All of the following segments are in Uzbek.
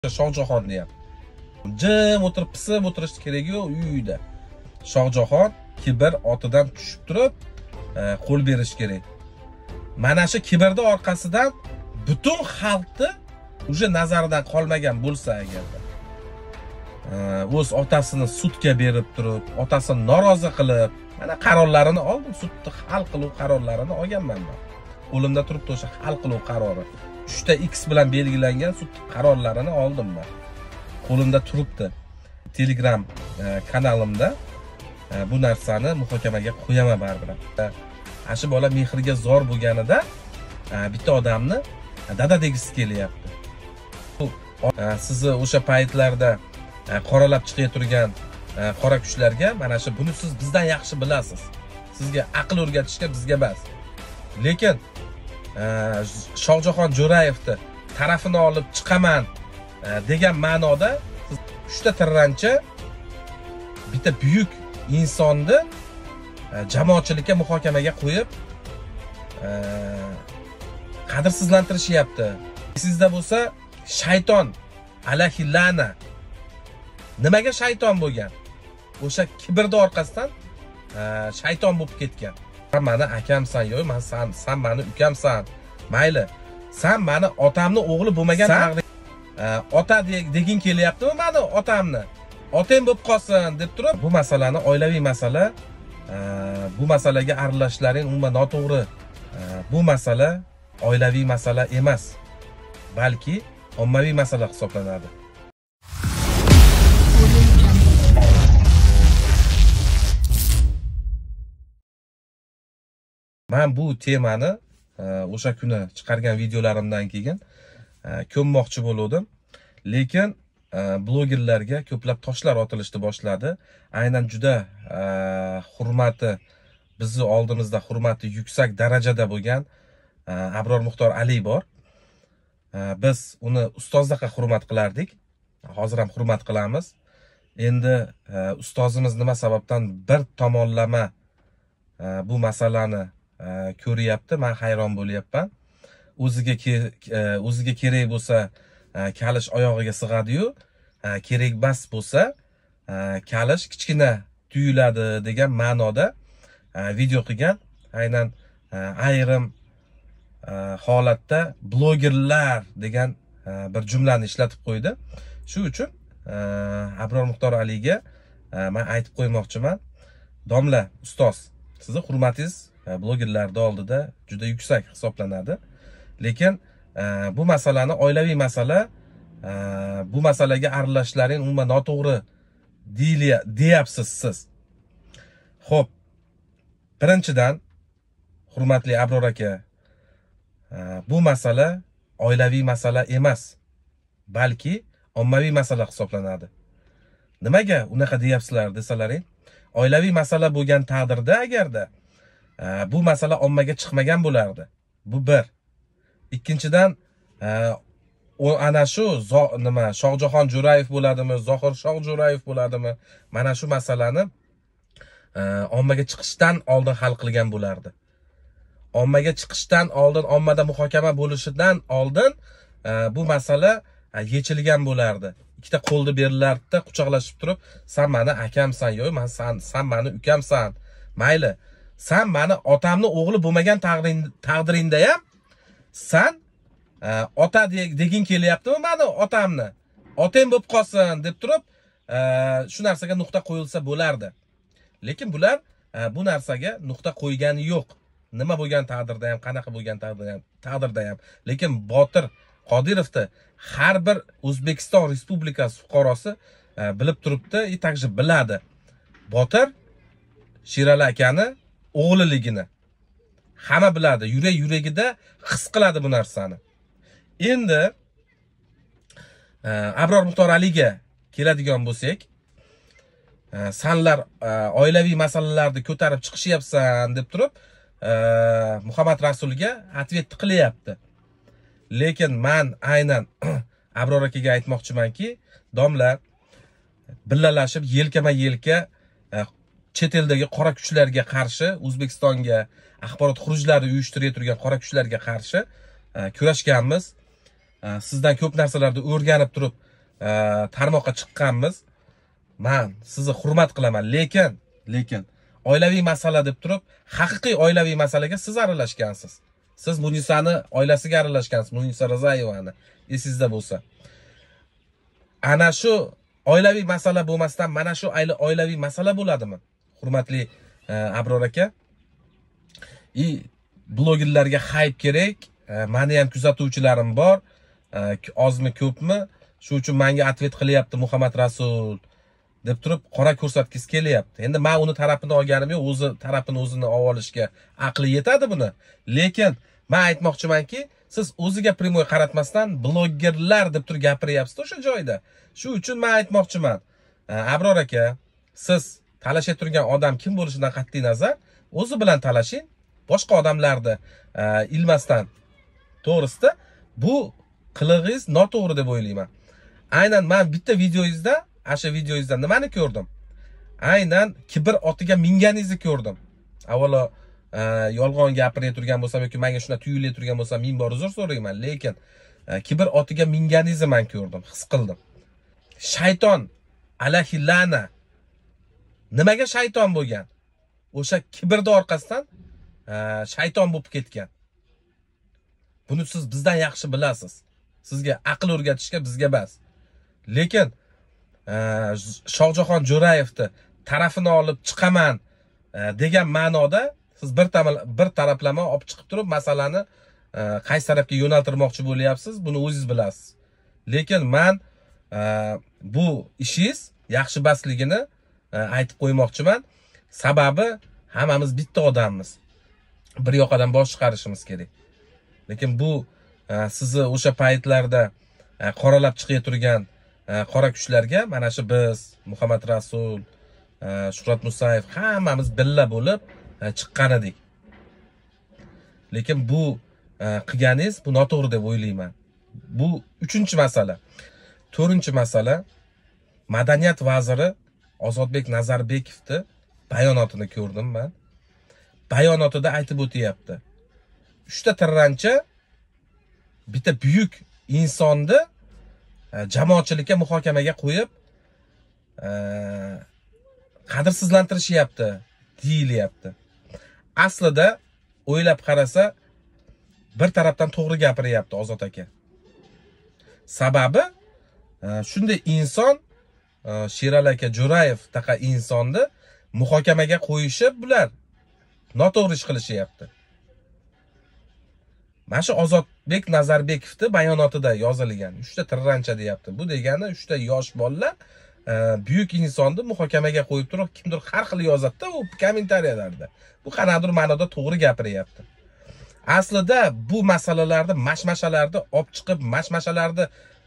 Shohjahonni ham jim o'tirib pisib o'tirish kerak yo'q uyida. Shohjahon kibr otidan tushib turib qo'l berish kerak. Mana shu kibrning orqasidan butun xalqni uje nazaridan qolmagan bo'lsa agarda o'z otasini sudga berib turib, otasini norozi qilib, mana qarorlarini oldim, sudda hal qiluv qarorlarini olganman men. Qo'limda turibdi o'sha hal qiluv qarori. 3 ta X bilan belgilangan sud qarorlarini oldim men. Qo'limda turibdi. Telegram kanalimda bu narsani muhokamaga qo'yaman baribir. Ashi bola mehrga zor bo'lganida bitta odamni dada degisi kelyapti. Sizni o'sha paytlarda qoralab chiqib turgan qora kuchlarga mana shu buni siz bizdan yaxshi bilasiz. Sizga aql o'rgatishga bizga emas. Lekin Shohjahon Jo'rayevni tarafini olib chiqaman degan ma'noda siz 3 ta tirrancha bitta buyuk insonni jamoatchilikka muhokamaga qo'yib qadrsizlantirishyapti. Sizda bo'lsa shayton alahillana. Nimaga shayton bo'lgan? O'sha kibrning orqasidan shayton bo'lib ketgan. Sen meni akamsan yo'q, men sen meni ukamsan. Mayli. Sen meni otamni o'g'li bo'lmagan taqdir ota degin kelyaptimi meni otamni? Otang bo'lib qolsin deb turib, bu masalani oilaviy masala, bu masalaga aralashishlaring umuman noto'g'ri. Bu masala oilaviy masala emas, balki ommaviy masala hisoblanadi. Men bu temani o'sha kuni chiqargan videolarimdan keyin ko'mmoqchi bo'ldim, lekin blogerlarga ko'plab toshlar otilishni boshladi. Aynan juda hurmati, bizni oldimizda hurmati yuksak darajada bo'lgan Abror Muxtor Ali bor. Biz uni ustozdaqa hurmat qilardik. Hozir ham hurmat qilamiz. Endi ustozimiz nima sababdan bir tomonlama bu masalani ko'ryapti, men hayron bo'lyapman. O'ziga kerak bo'lsa kalish oyog'iga sig'adi-yu, kerak emas bo'lsa kalish kichkina tuyuladi degan ma'noda video qilgan. Aynan ayrim holatda blogerlar degan bir jumlani ishlatib qo'ydi. Shu uchun Abror Muxtor Aliga men aytib qo'ymoqchiman. Domla, ustoz, sizning hurmatingiz blogerlarning oldida juda yuksak hisoblanadi. Lekin bu masalani oilaviy masala, bu masalaga aralashishlaring umuman noto'g'ri deyapsiz siz. Xo'p, birinchidan hurmatli Abror aka, bu masala oilaviy masala emas, balki ommaviy masala hisoblanadi. Nimaga unaqa deyapsizlar desalaring, oilaviy masala bo'lgan taqdirda agarda bu masala ommaga chiqmagan bo'lardi. Bu bir. Ikkinchidan ana shu nima Shohjahon Jo'rayev bo'ladimi, Zohir Shoh Jo'rayev bo'ladimi, mana shu masalani ommaga chiqishdan oldin hal qilgan bo'lardi. Ommaga chiqishdan oldin, ommada muhokama bo'lishidan oldin bu masala yechilgan bo'lardi. Ikkita qo'lni berilardi, quchoqlashib turib, sen meni akamsan yo'q, men sen meni ukamsan. Mayli. Sen meni otamni o'g'li bo'lmagan taqdiringda ham sen ota degin kelyaptimi meni otamni? Otang bo'lib qolsin deb turib, shu narsaga nuqta qo'yilsa bo'lardi. Lekin bular bu narsaga nuqta qo'ygani yo'q. Nima bo'lgan taqdirda ham, qanaqa bo'lgan taqdirda ham. Lekin Botir Qodirovni har bir O'zbekiston Respublikasi fuqarosi bilib turibdi, takji biladi. Botir Sherali akani o'g'liligini hamma biladi, yuragida his qiladi bu narsani. Endi Abror Muxtor Aliga keladigan bo'lsak, sanlar oilaviy masalalarni ko'tarib chiqishyapsan deb turib, Muhammad Rasulga atvet qilyapti. Lekin men aynan Abror akaga aytmoqchimanki, domla, billalashib yelkama-yelka chet eldagi qora kuchlarga qarshi, O'zbekistonga axborot xurujlari uyushtirib turgan qora kuchlarga qarshi kurashganmiz. Sizdan ko'p narsalarni o'rganib turib, tarmoqqa chiqqanmiz. Men sizni hurmat qilaman, lekin oilaviy masala deb turib, haqiqiy oilaviy masalaga siz aralashgansiz. Siz Munisani oilasiga aralashgansiz, Munisa Rizayevani, esingizda bo'lsa. Ana shu oilaviy masala bo'lmasdan mana shu oilaviy masala bo'ladimi? Hurmatli Abror aka. Blogerlarga hype kerak. Meni ham kuzatuvchilarim bor. Ozmi, ko'pmi? Shu uchun menga atvet qilyapti Muhammad Rasul deb turib qora ko'rsatgisi kelyapti. Endi men uni tarafini olganim yo'q, o'zi tarafini o'zini olishga aqli yetadi buni. Lekin men aytmoqchimanki, siz o'ziga primoy qaratmasdan blogerlar deb turib gapiryapsiz o'sha joyda. Shu uchun men aytmoqchiman, Abror aka, siz talasha turgan odam kim bo'lishidan qat'iy nazar, o'zi bilan talashing, boshqa odamlarni ilmasdan. To'g'risida bu qilig'ingiz noto'g'ri deb o'ylayman. Aynan men bitta videoyingizda, o'sha videoyingizda nimani ko'rdim? Aynan kibr otiga minganingizni ko'rdim. Avvalo yolg'on gapirib turgan bo'lsam yoki menga shuna tuyulib turgan bo'lsam, ming bor uzr so'rayman, lekin kibr otiga minganingizni men ko'rdim, his qildim. Shayton alahilana nimaga shayton bo'lgan? O'sha kibrning orqasidan shayton bo'lib ketgan. Buni siz bizdan yaxshi bilasiz. Sizga aql o'rgatishga bizga bas. Lekin Shohjahon Jo'rayevni tarafini olib chiqaman degan ma'noda siz bir taraflama olib chiqib turib masalani qaysi tarafga yo'naltirmoqchi bo'lyapsiz, buni o'zingiz bilasiz. Lekin men bu ishingiz yaxshi basligini aytib qo'ymoqchiman. Sababi hammamiz bitta odammiz. Bir yoqadan bosh chiqarishimiz kerak. Lekin bu sizni o'sha paytlarda qoralab chiqib turgan qora kuchlarga mana shu biz, Muhammad Rasul, Shuhrat Musayev hammamiz billa bo'lib chiqqan edik. Lekin bu qilganingiz bu noto'g'ri deb o'ylayman. Bu 3-masala. 4-masala, Madaniyat vaziri Ozodbek Nazarbekovni bayonotini ko'rdim men. Bayonotida aytib o'tyapti. 3 ta tirrancha bitta buyuk insonni jamoatchilikka muhokamaga qo'yib qadrsizlantirishyapti, deyilyapti. Aslida o'ylab qarasa bir tarafdan to'g'ri gapiryapti Ozod aka. Sababi shunday inson Sherali aka Jo'rayev taqa insonni muhokamaga qo'yishib bular noto'g'ri ish qilishyapti. Mana shu Ozodbek Nazarbekovni bayonotida yozilgan 3 ta tirrancha deyapti. Bu degani 3 ta yosh bolalar buyuk insonni muhokamaga qo'yib turib, kimdir har xil yozadi-da u kommentariyalarda. Bu qanaqadir ma'noda to'g'ri gapiryapti. Aslida bu masalalarni, mashmashalarni olib chiqib, mashmashalarni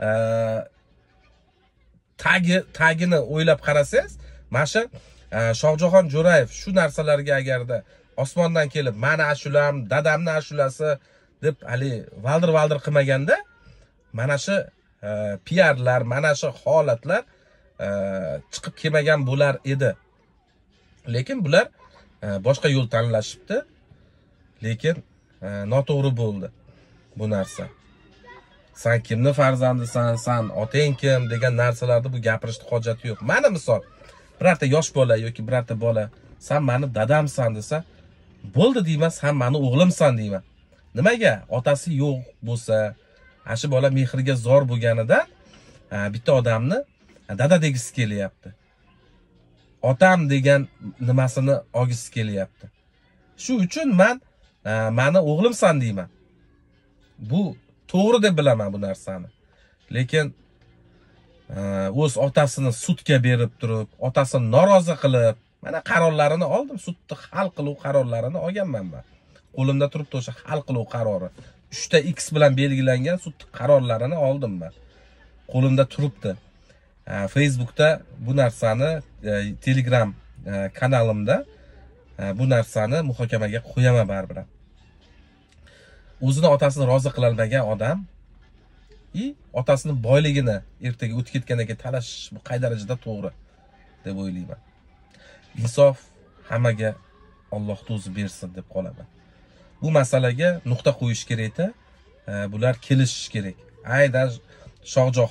tagini o'ylab qarasangiz, mana shu Shohjahon Jo'rayev shu narsalarga agarda osmondan kelib, "Mani ashulam, dadamni ashulasi" deb hali valdir qilmaganda, mana shu PRlar, mana shu holatlar chiqib kelmagan bo'lar edi. Lekin bular boshqa yo'l tanlashibdi. Lekin noto'g'ri bo'ldi bu narsa. Sen kimni farzandisan, sen otang kim degan narsalarni bu gapirishni hojati yo'q. Mana misol, birorta yosh bola yoki birorta bola sen meni dadamsan desa, bo'ldi deyman, sen meni o'g'limsan deyman. Nimaga? Otasi yo'q bo'lsa, ashi bola mehrga zor bo'lganidan bitta odamni dada degisi kelyapti. Otam degan nimasini olgisi kelyapti. Shu uchun men meni o'g'limsan deyman. Bu to'g'ri deb bilaman bu narsani. Lekin o'z otasini sudga berib turib, otasini norozi qilib, mana qarorlarini oldim, sudni hal qiluv qarorlarini olganman men. Qo'limda turibdi o'sha hal qiluv qarori. 3 ta X bilan belgilangan sud qarorlarini oldim men. Qo'limda turibdi. Facebookda bu narsani, Telegram kanalimda bu narsani muhokamaga qo'yaman baribir. O'zini otasini rozi qila olmagan odam otasini boyligini ertaga o'tib ketgandan keyin talash bu qay darajada to'g'ri deb o'ylayman. Insof hammaga Alloh o'zi bersin deb qolaman. Bu masalaga nuqta qo'yish kerak-da. Bular kelishish kerak. Aynan Shohjahon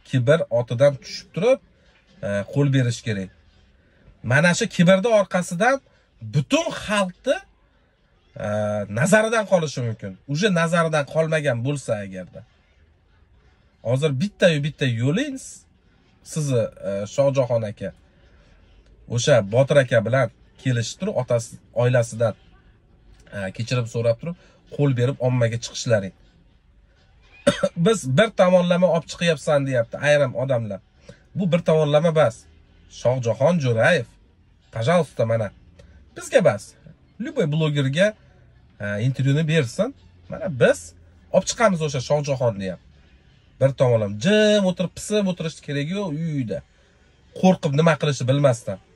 kibr otidan tushib turib qo'l berish kerak. Mana shu kibrning orqasidan butun xalqni nazaridan qolishi mumkin. Uje nazaridan qolmagan bo'lsa agarda. Hozir bitta yo'lingiz sizni Shohjahon aka o'sha Botir aka bilan kelishib turib, otasi oilasidan kechirim so'rab turib, qo'l berib ommaga chiqishlaring. Biz bir tomonlama olib chiqyapsan deyapti ayrim odamlar. Bu bir tomonlama bas. Shohjahon Jo'rayev, пожалуйста, mana bizga bas. Любой blogerga intervyuni bersin. Mana biz olib chiqamiz o'sha Shohjahonni ham. Bir tomonlama jim o'tirib pisib o'tirish kerak yo'q uyda. Qo'rqib nima qilishni bilmasdan.